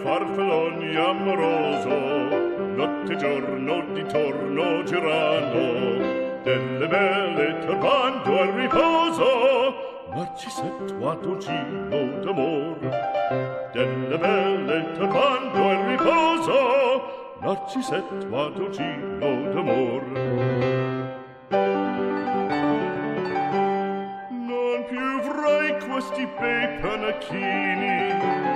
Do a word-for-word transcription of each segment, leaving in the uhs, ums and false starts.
farfalloni amoroso, notte e giorno di torno girano, delle belle turbando al riposo, Narcisetto a dolcino d'amor. Delle belle turbando al riposo, Narcisetto a dolcino d'amor. Non più avrai questi bei panacchini,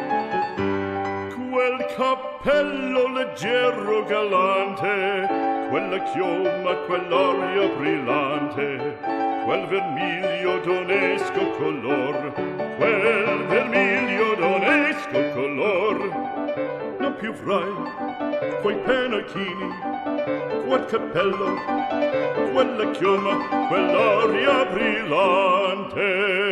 quel cappello leggero galante, quella chioma, quell'aria brillante, quel vermiglio d'onesco color, quel vermiglio d'onesco color. Non più avrai quei pennacchini, quel cappello, quella chioma, quell'aria brillante.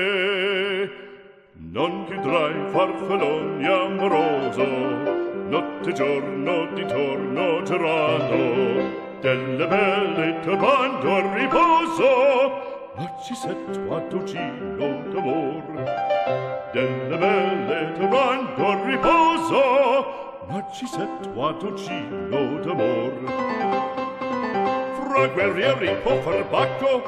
Non più avrai farfalloni amoroso, notte e giorno di torno girando, delle belle turbando al riposo, Narcisetto a dolcino d'amor. Delle belle turbando al riposo, Narcisetto a dolcino d'amor. Fra guerrieri può far bacco,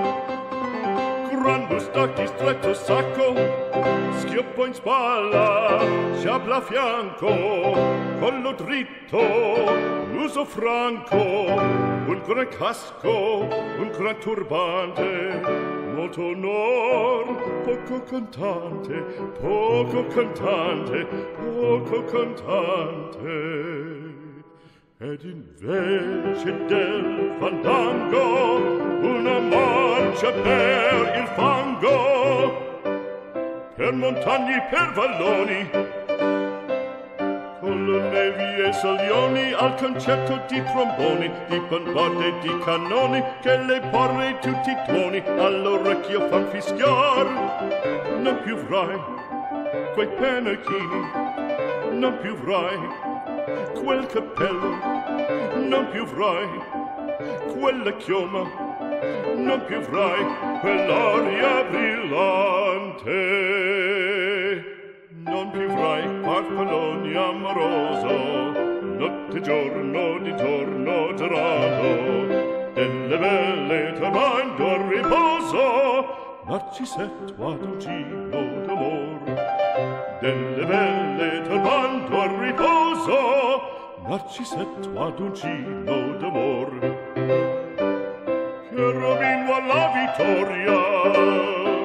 gran bustacchi stretto sacco, schioppo in spalla, sciabla a fianco, collo dritto, uso franco, un gran casco, un gran turbante, molto onor, poco cantante, poco cantante, poco cantante. Ed invece del fandango una marcia per il fango, per montagne, per valloni, con le nevi e salioni, al concerto di tromboni, di bombarde e di cannoni, che le porre tutti i tuoni all'orecchio fan fischiar. Non più avrai quei pennacchini, non più avrai quel cappello, non più avrai quella chioma, non più avrai quell'aria brillante. Non più avrai farfalloni amoroso, notte e giorno di torno girando, delle belle turbando al riposo, Narcisetto a dolcino d'amor. Delle belle turbando al riposo, Narcisetto a dolcino d'amor. Che Robin alla vittoria,